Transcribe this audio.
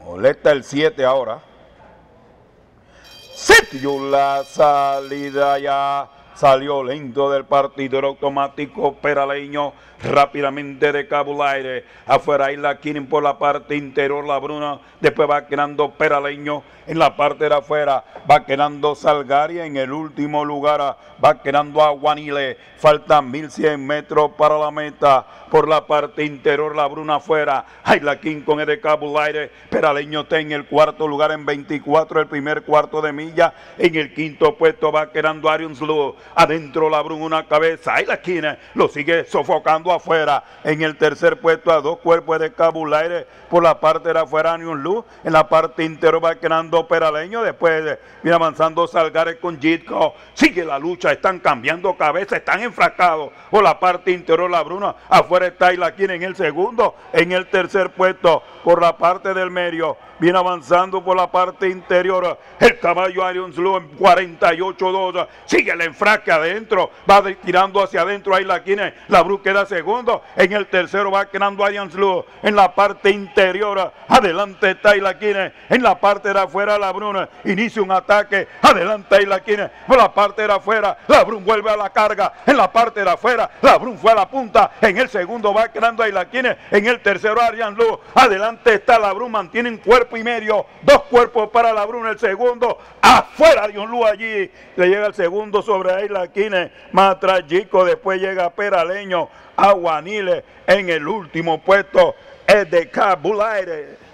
Molesta el 7 ahora. Sitio la salida ya. Salió lento del partidor automático peraleño, rápidamente de Cabo Aire. Afuera ahí la quieren por la parte interior la Bruna. Después va quedando peraleño en la parte de afuera. Va quedando Salgaria en el último lugar. Va quedando Aguanile. Faltan 1100 metros para la meta. Por la parte interior la Bruna afuera. Ahí la King con el de Cabo Aire. Peraleño está en el cuarto lugar en 24, el primer cuarto de milla. En el quinto puesto va quedando Arians Blue. Adentro la Bruna una cabeza. Ahí la esquina lo sigue sofocando afuera. En el tercer puesto a 2 cuerpos de Cabo Aire. Por la parte de afuera Arians Blue. En la parte interior va quedando Peraleño. Después viene avanzando Salgares con Jitco. Sigue la lucha. Están cambiando cabeza. Están enfrascados. Por la parte interior la Bruna. Afuera está Ilaquín en el segundo. En el tercer puesto. Por la parte del medio. Viene avanzando por la parte interior. El caballo Arians Blue en 48-2. Sigue el enfrasque adentro. Va tirando hacia adentro. Ahí la quine. La Bru queda segundo. En el tercero va quedando Arians Blue. En la parte interior. Adelante está Ilaquine. En la parte de afuera la Bruna. Inicia un ataque. Adelante Ilaquine. Por la parte de afuera. La Brun vuelve a la carga. En la parte de afuera. La Brun fue a la punta. En el segundo va quedando Ilaquine. En el tercero Arians Blue. Adelante está la Brun. Mantienen cuerpo y medio, 2 cuerpos para la Bruna, el segundo, afuera Dion Lu allí, le llega el segundo sobre ahí la Quine, más atrás Chico, después llega Peraleño, Aguanile en el último puesto, es de Cabo Aire.